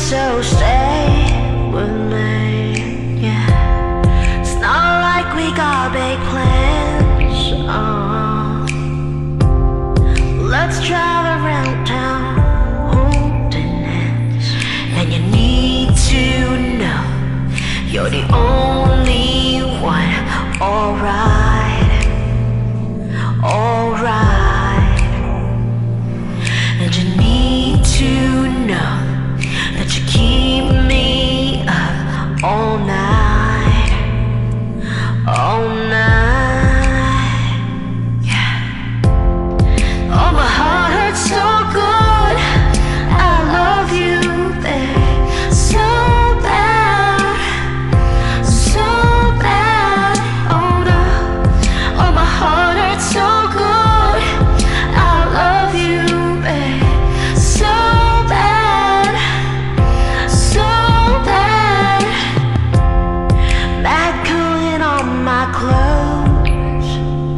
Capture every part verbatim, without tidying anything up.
so stay with me, yeah. It's not like we got big plans, uh. Let's drive around town holding hands. And you need to know you're the only one, alright, alright. And you need to know that you keep me up all night, all night, yeah. Oh, my heart hurts so good, I love you, babe, so bad, so bad. Oh no, oh, my heart hurts so good, I love you, babe, so bad, so bad. Mad cooling on my clothes,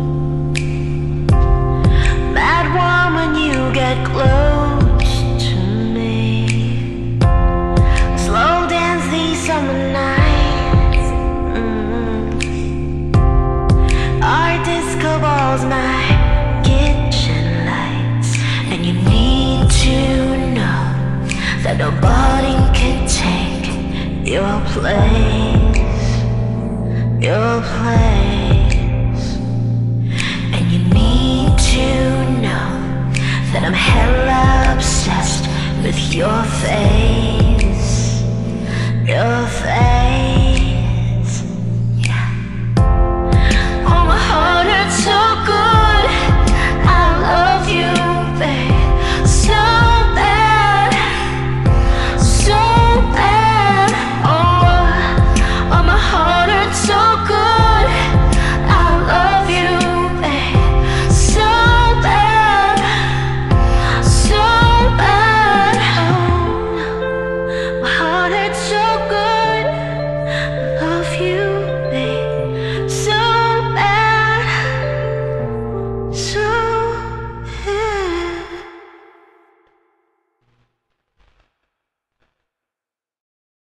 mad warm when you get close to me. Slow dance these summer nights, mm. Our disco balls, my kitchen lights. And you need to know that nobody can take your place, your place. And you need to know that I'm hella obsessed with your face,